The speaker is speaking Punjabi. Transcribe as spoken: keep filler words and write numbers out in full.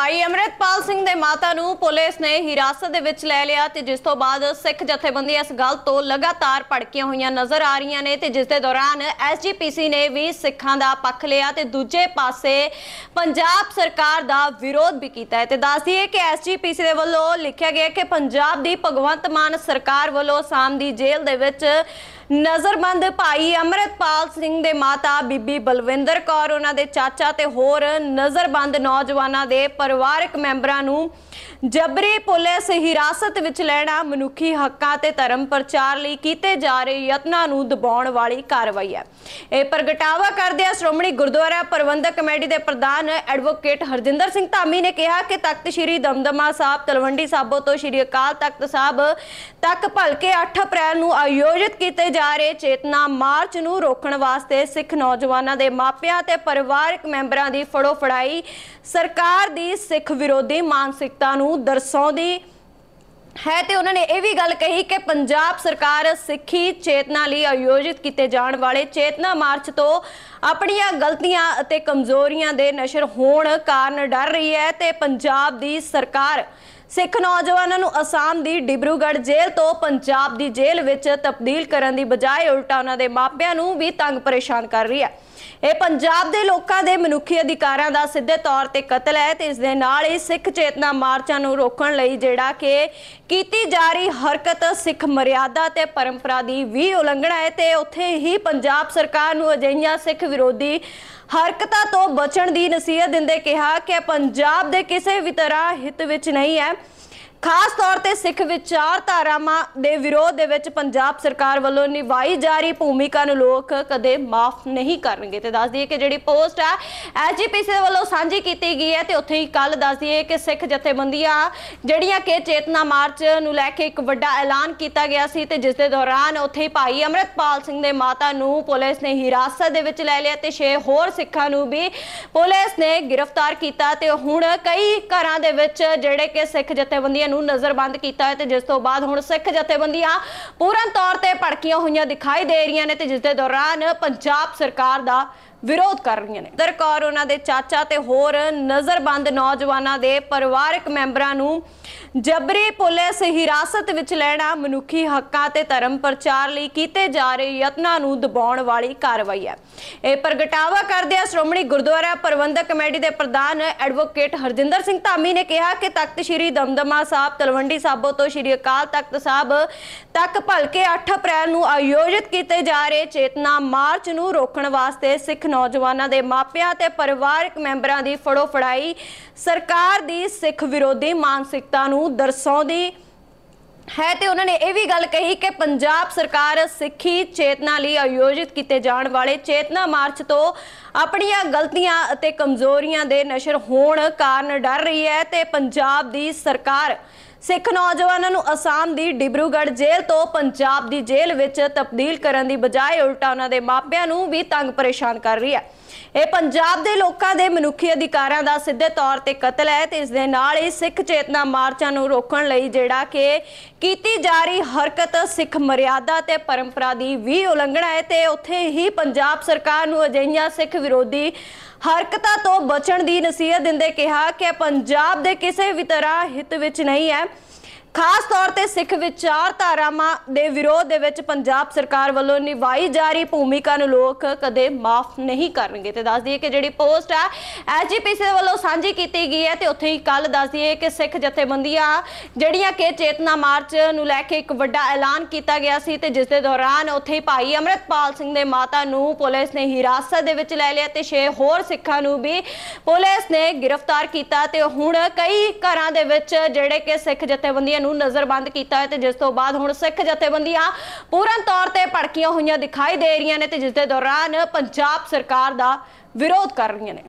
ਭਾਈ ਅਮਰਿਤਪਾਲ ਸਿੰਘ ਦੇ ਮਾਤਾ ਨੂੰ ਪੁਲਿਸ ਨੇ ਹਿਰਾਸਤ ਦੇ ਵਿੱਚ ਲੈ ਲਿਆ ਤੇ ਜਿਸ ਤੋਂ ਬਾਅਦ ਸਿੱਖ ਜਥੇਬੰਦੀਆਂ ਇਸ ਗੱਲ ਤੋਂ ਲਗਾਤਾਰ ਭੜਕੀਆਂ ਹੋਈਆਂ ਨਜ਼ਰ ਆ ਰਹੀਆਂ ਨੇ ਤੇ ਜਿਸ ਦੇ ਦੌਰਾਨ ਐਸਜੀਪੀਸੀ ਨੇ ਵੀ ਸਿੱਖਾਂ ਦਾ ਪੱਖ ਲਿਆ ਤੇ ਦੂਜੇ ਪਾਸੇ ਪੰਜਾਬ ਸਰਕਾਰ ਦਾ ਵਿਰੋਧ ਵੀ ਕੀਤਾ ਹੈ। ਤੇ ਦੱਸ ਦਈਏ ਕਿ ਐਸਜੀਪੀਸੀ ਦੇ ਵੱਲੋਂ ਲਿਖਿਆ ਗਿਆ ਕਿ ਪੰਜਾਬ ਦੀ ਭਗਵੰਤ ਮਾਨ ਸਰਕਾਰ ਵੱਲੋਂ ਆਸਾਮ ਦੀ ਜੇਲ੍ਹ ਦੇ ਵਿੱਚ ਨਜ਼ਰਬੰਦ ਭਾਈ ਅਮਰਿਤਪਾਲ ਸਿੰਘ ਦੇ ਮਾਤਾ ਬੀਬੀ ਬਲਵਿੰਦਰ ਕੌਰ, ਉਹਨਾਂ ਦੇ ਚਾਚਾ ਤੇ ਹੋਰ ਨਜ਼ਰਬੰਦ ਨੌਜਵਾਨਾਂ ਦੇ ਪਰਿਵਾਰਕ ਮੈਂਬਰਾਂ ਨੂੰ ਜਬਰੀ ਪੁਲਿਸ ਹਿਰਾਸਤ ਵਿੱਚ ਲੈਣਾ ਮਨੁੱਖੀ ਹੱਕਾਂ ਤੇ ਧਰਮ ਪ੍ਰਚਾਰ ਲਈ ਕੀਤੇ ਜਾ ਰਹੇ ਯਤਨਾਂ ਨੂੰ ਦਬਾਉਣ ਵਾਲੀ ਕਾਰਵਾਈ ਹੈ। ਇਹ ਪ੍ਰਗਟਾਵਾ ਕਰਦਿਆਂ ਸ਼੍ਰੋਮਣੀ ਗੁਰਦੁਆਰਾ ਪ੍ਰਬੰਧਕ ਕਮੇਟੀ ਦੇ ਪ੍ਰਧਾਨ ਐਡਵੋਕੇਟ ਹਰਜਿੰਦਰ ਸਿੰਘ ਧਾਮੀ ਨੇ ਕਿਹਾ ਕਿ ਤਖਤ ਸ੍ਰੀ ਦਮਦਮਾ ਸਾਹਿਬ ਤਲਵੰਡੀ ਸਾਬੋ ਤੋਂ ਸ੍ਰੀ ਅਕਾਲ ਤਖਤ ਸਾਹਿਬ ਤੱਕ ਭਲਕੇ ਅੱਠ ਅਪ੍ਰੈਲ ਨੂੰ ਆਯੋਜਿਤ ਕੀਤੇ ਜਾ ਰਹੇ ਚੇਤਨਾ ਮਾਰਚ ਨੂੰ ਰੋਕਣ ਵਾਸਤੇ ਸਿੱਖ ਨੌਜਵਾਨਾਂ ਦੇ ਮਾਪਿਆਂ ਤੇ ਪਰਿਵਾਰਕ ਮੈਂਬਰਾਂ ਦੀ ਫੜੋ ਫੜਾਈ ਸਰਕਾਰ ਦੀ ਸਿੱਖ ਵਿਰੋਧੀ ਮਾਨਸਿਕਤਾ ਨੂੰ ਦਰਸਾਉਂਦੀ ਹੈ। ਤੇ ਉਹਨਾਂ ਨੇ ਇਹ ਵੀ ਗੱਲ ਕਹੀ ਕਿ ਪੰਜਾਬ ਸਰਕਾਰ ਸਿੱਖੀ ਚੇਤਨਾ ਲਈ ਆਯੋਜਿਤ ਕੀਤੇ ਜਾਣ ਵਾਲੇ ਚੇਤਨਾ ਮਾਰਚ ਤੋਂ ਆਪਣੀਆਂ ਗਲਤੀਆਂ ਅਤੇ ਕਮਜ਼ੋਰੀਆਂ ਦੇ ਨਸ਼ਰ ਹੋਣ ਕਾਰਨ ਡਰ ਰਹੀ ਹੈ ਤੇ ਪੰਜਾਬ ਦੀ ਸਰਕਾਰ ਸਿੱਖ ਨੌਜਵਾਨਾਂ ਨੂੰ ਆਸਾਮ ਦੀ ਡਿਬਰੂਗੜ੍ਹ ਜੇਲ੍ਹ ਤੋਂ ਪੰਜਾਬ ਦੀ ਜੇਲ੍ਹ ਵਿੱਚ ਤਬਦੀਲ ਕਰਨ ਦੀ ਬਜਾਏ ਉਲਟਾ ਉਹਨਾਂ ਦੇ ਮਾਪਿਆਂ ਨੂੰ ਵੀ ਤੰਗ ਪਰੇਸ਼ਾਨ ਕਰ ਰਹੀ ਹੈ। ਇਹ ਪੰਜਾਬ ਦੇ ਲੋਕਾਂ ਦੇ ਮਨੁੱਖੀ ਅਧਿਕਾਰਾਂ ਦਾ ਸਿੱਧੇ ਤੌਰ ਤੇ ਕਤਲ ਹੈ ਤੇ ਇਸ ਦੇ ਨਾਲ ਹੀ ਸਿੱਖ ਚੇਤਨਾ ਮਾਰਚਾਂ ਨੂੰ ਰੋਕਣ ਲਈ ਜਿਹੜਾ ਕਿ ਕੀਤੀ ਜਾ ਰਹੀ ਹਰਕਤ ਸਿੱਖ ਮਰਿਆਦਾ ਤੇ ਪਰੰਪਰਾ ਦੀ ਵੀ ਉਲੰਘਣਾ ਹੈ ਤੇ ਉੱਥੇ ਹੀ ਪੰਜਾਬ ਸਰਕਾਰ ਨੂੰ ਅਜਿਹੀਆਂ ਸਿੱਖ ਵਿਰੋਧੀ ਹਰਕਤਾਂ ਤੋਂ ਬਚਣ ਦੀ ਨਸੀਹਤ ਦਿੰਦੇ ਕਿਹਾ ਕਿ ਪੰਜਾਬ ਦੇ ਕਿਸੇ ਵੀ ਤਰ੍ਹਾਂ ਹਿੱਤ ਵਿੱਚ ਨਹੀਂ ਹੈ। ਖਾਸ ਤੌਰ ਤੇ ਸਿੱਖ ਵਿਚਾਰਧਾਰਾਵਾਂ ਦੇ ਵਿਰੋਧ ਦੇ ਵਿੱਚ ਪੰਜਾਬ ਸਰਕਾਰ ਵੱਲੋਂ ਨਿਭਾਈ ਜਾ ਰਹੀ ਭੂਮਿਕਾ ਨੂੰ ਲੋਕ ਕਦੇ ਮਾਫ ਨਹੀਂ ਕਰਨਗੇ। ਤੇ ਦੱਸ ਦਈਏ ਕਿ ਜਿਹੜੀ ਪੋਸਟ ਹੈ ਐਸਜੀਪੀਸੀ ਦੇ ਵੱਲੋਂ ਸਾਂਝੀ ਕੀਤੀ ਗਈ ਹੈ ਤੇ ਉੱਥੇ ਹੀ ਕੱਲ ਦੱਸ ਦਈਏ ਕਿ ਸਿੱਖ ਜਥੇਬੰਦੀਆਂ ਜਿਹੜੀਆਂ ਕਿ ਚੇਤਨਾ ਮਾਰਚ ਨੂੰ ਲੈ ਕੇ ਇੱਕ ਵੱਡਾ ਐਲਾਨ ਕੀਤਾ ਗਿਆ ਸੀ ਤੇ ਜਿਸ ਦੇ ਦੌਰਾਨ ਉੱਥੇ ਹੀ ਭਾਈ ਅਮਰਿਤਪਾਲ ਸਿੰਘ ਦੇ ਮਾਤਾ ਨੂੰ ਪੁਲਿਸ ਨੇ ਹਿਰਾਸਤ ਦੇ ਵਿੱਚ ਲੈ ਲਿਆ ਤੇ ਛੇ ਹੋਰ ਸਿੱਖਾਂ ਨੂੰ ਵੀ ਪੁਲਿਸ ਨੇ ਗ੍ਰਿਫਤਾਰ ਕੀਤਾ ਤੇ ਹੁਣ ਕਈ ਘਰਾਂ ਦੇ ਵਿੱਚ ਜਿਹੜੇ ਕਿ ਸਿੱਖ ਜਥੇਬੰਦੀਆਂ ਨੂੰ ਨਜ਼ਰਬੰਦ ਕੀਤਾ ਹੈ ਤੇ ਜਿਸ ਤੋਂ ਬਾਅਦ ਹੁਣ ਸਿੱਖ ਜਥੇਬੰਦੀਆਂ ਪੂਰਨ ਤੌਰ ਤੇ ਭੜਕੀਆਂ ਹੋਈਆਂ ਦਿਖਾਈ ਦੇ ਰਹੀਆਂ ਨੇ ਤੇ ਜਿਸ ਦੇ ਦੌਰਾਨ ਪੰਜਾਬ ਸਰਕਾਰ ਦਾ ਵਿਰੋਧ ਕਰ ਰਹੀਆਂ ਨੇ। ਬਲਵਿੰਦਰ ਕੌਰ, ਉਹਨਾਂ ਦੇ ਚਾਚਾ ਤੇ ਹੋਰ ਨਜ਼ਰਬੰਦ ਨੌਜਵਾਨਾਂ ਦੇ ਪਰਿਵਾਰਕ ਮੈਂਬਰਾਂ ਨੂੰ ਜਬਰੀ ਪੁਲਿਸ ਹਿਰਾਸਤ ਵਿੱਚ ਲੈਣਾ ਮਨੁੱਖੀ ਹੱਕਾਂ ਤੇ ਧਰਮ ਪ੍ਰਚਾਰ ਲਈ ਕੀਤੇ ਜਾ ਰਹੇ ਯਤਨਾਂ ਨੂੰ ਦਬਾਉਣ ਵਾਲੀ ਕਾਰਵਾਈ ਹੈ। ਇਹ ਪ੍ਰਗਟਾਵਾ ਕਰਦਿਆਂ ਸ਼੍ਰੋਮਣੀ ਗੁਰਦੁਆਰਾ ਪ੍ਰਬੰਧਕ ਕਮੇਟੀ ਦੇ ਪ੍ਰਧਾਨ ਐਡਵੋਕੇਟ ਹਰਜਿੰਦਰ ਸਿੰਘ ਧਾਮੀ ਨੇ ਕਿਹਾ ਕਿ ਤਖਤ ਸ੍ਰੀ ਦਮਦਮਾ ਸਾਹਿਬ ਤਲਵੰਡੀ ਸਾਬੋ ਤੋਂ ਸ੍ਰੀ ਅਕਾਲ ਤਖਤ ਸਾਹਿਬ ਤੱਕ ਭਲਕੇ ਅੱਠ ਅਪ੍ਰੈਲ ਨੂੰ ਆਯੋਜਿਤ ਕੀਤੇ ਜਾ ਰਹੇ ਚੇਤਨਾ ਮਾਰਚ ਨੂੰ ਰੋਕਣ ਵਾਸਤੇ ਸਿੱਖ ਨੌਜਵਾਨਾਂ ਦੇ ਮਾਪਿਆਂ ਤੇ ਪਰਿਵਾਰਕ ਮੈਂਬਰਾਂ ਦੀ ਫੜੋ ਫੜਾਈ ਸਰਕਾਰ ਦੀ ਸਿੱਖ ਵਿਰੋਧੀ ਮਾਨਸਿਕਤਾ ਨੂੰ ਦਰਸਾਉਂਦੀ ਹੈ। ਤੇ ਉਹਨਾਂ ਨੇ ਇਹ ਵੀ ਗੱਲ ਕਹੀ ਕਿ ਪੰਜਾਬ ਸਰਕਾਰ ਸਿੱਖੀ ਚੇਤਨਾ ਲਈ ਆਯੋਜਿਤ ਕੀਤੇ ਜਾਣ ਵਾਲੇ ਚੇਤਨਾ ਮਾਰਚ ਤੋਂ ਆਪਣੀਆਂ ਗਲਤੀਆਂ ਅਤੇ ਕਮਜ਼ੋਰੀਆਂ ਦੇ ਨਸ਼ਰ ਹੋਣ ਕਾਰਨ ਡਰ ਰਹੀ ਹੈ ਤੇ ਪੰਜਾਬ ਦੀ ਸਰਕਾਰ ਸਿੱਖ ਨੌਜਵਾਨਾਂ ਨੂੰ ਆਸਾਮ ਦੀ ਡਿਬਰੂਗੜ੍ਹ ਜੇਲ੍ਹ ਤੋਂ ਪੰਜਾਬ ਦੀ ਜੇਲ੍ਹ ਵਿੱਚ ਤਬਦੀਲ ਕਰਨ ਦੀ ਬਜਾਏ ਉਲਟਾ ਉਹਨਾਂ ਦੇ ਮਾਪਿਆਂ ਨੂੰ ਵੀ ਤੰਗ ਪਰੇਸ਼ਾਨ ਕਰ ਰਹੀ ਹੈ। ਇਹ ਪੰਜਾਬ ਦੇ ਲੋਕਾਂ ਦੇ ਮਨੁੱਖੀ ਅਧਿਕਾਰਾਂ ਦਾ ਸਿੱਧੇ ਤੌਰ ਤੇ ਕਤਲ ਹੈ ਤੇ ਇਸ ਦੇ ਨਾਲ ਹੀ ਸਿੱਖ ਚੇਤਨਾ ਮਾਰਚਾਂ ਨੂੰ ਰੋਕਣ ਲਈ ਜਿਹੜਾ ਕਿ ਕੀਤੀ ਜਾ ਰਹੀ ਹਰਕਤ ਸਿੱਖ ਮਰਿਆਦਾ ਤੇ ਪਰੰਪਰਾ ਦੀ ਵੀ ਉਲੰਘਣਾ ਹੈ ਤੇ ਉੱਥੇ ਹੀ ਪੰਜਾਬ ਸਰਕਾਰ ਨੂੰ ਅਜਿਹੀਆਂ ਸਿੱਖ ਵਿਰੋਧੀ ਹਰਕਤਾਂ ਤੋਂ ਬਚਣ ਦੀ ਨਸੀਹਤ ਦਿੰਦੇ ਕਿਹਾ ਕਿ ਪੰਜਾਬ ਦੇ ਕਿਸੇ ਵੀ ਤਰ੍ਹਾਂ ਹਿੱਤ ਵਿੱਚ ਨਹੀਂ ਹੈ। ਖਾਸ ਤੌਰ ਤੇ ਸਿੱਖ ਵਿਚਾਰਧਾਰਾਵਾਂ ਦੇ ਵਿਰੋਧ ਦੇ ਵਿੱਚ ਪੰਜਾਬ ਸਰਕਾਰ ਵੱਲੋਂ ਨਿਭਾਈ ਜਾ ਰਹੀ ਭੂਮਿਕਾ ਨੂੰ ਲੋਕ ਕਦੇ ਮਾਫ ਨਹੀਂ ਕਰਨਗੇ। ਤੇ ਦੱਸ ਦਈਏ ਕਿ ਜਿਹੜੀ ਪੋਸਟ ਹੈ ਐਸਜੀਪੀਸੀ ਦੇ ਵੱਲੋਂ ਸਾਂਝੀ ਕੀਤੀ ਗਈ ਹੈ ਤੇ ਉੱਥੇ ਹੀ ਕੱਲ ਦੱਸ ਦਈਏ ਕਿ ਸਿੱਖ ਜਥੇਬੰਦੀਆਂ ਜਿਹੜੀਆਂ ਕਿ ਚੇਤਨਾ ਮਾਰਚ ਨੂੰ ਲੈ ਕੇ ਇੱਕ ਵੱਡਾ ਐਲਾਨ ਕੀਤਾ ਗਿਆ ਸੀ ਤੇ ਜਿਸ ਦੇ ਦੌਰਾਨ ਉੱਥੇ ਹੀ ਭਾਈ ਅਮਰਿਤਪਾਲ ਸਿੰਘ ਦੇ ਮਾਤਾ ਨੂੰ ਪੁਲਿਸ ਨੇ ਹਿਰਾਸਤ ਦੇ ਵਿੱਚ ਲੈ ਲਿਆ ਤੇ ਛੇ ਹੋਰ ਸਿੱਖਾਂ ਨੂੰ ਵੀ ਪੁਲਿਸ ਨੇ ਗ੍ਰਿਫਤਾਰ ਕੀਤਾ ਤੇ ਹੁਣ ਕਈ ਘਰਾਂ ਦੇ ਵਿੱਚ ਜਿਹੜੇ ਕਿ ਸਿੱਖ ਜਥੇਬੰਦੀਆਂ ਨੂੰ ਨਜ਼ਰਬੰਦ ਕੀਤਾ ਹੈ ਤੇ ਜਿਸ ਤੋਂ ਬਾਅਦ ਹੁਣ ਸਿੱਖ ਜਥੇਬੰਦੀਆਂ ਪੂਰਨ ਤੌਰ ਤੇ ਭੜਕੀਆਂ ਹੋਈਆਂ ਦਿਖਾਈ ਦੇ ਰਹੀਆਂ ਨੇ ਤੇ ਜਿਸ ਦੇ ਦੌਰਾਨ ਪੰਜਾਬ ਸਰਕਾਰ ਦਾ ਵਿਰੋਧ ਕਰ ਰਹੀਆਂ ਨੇ।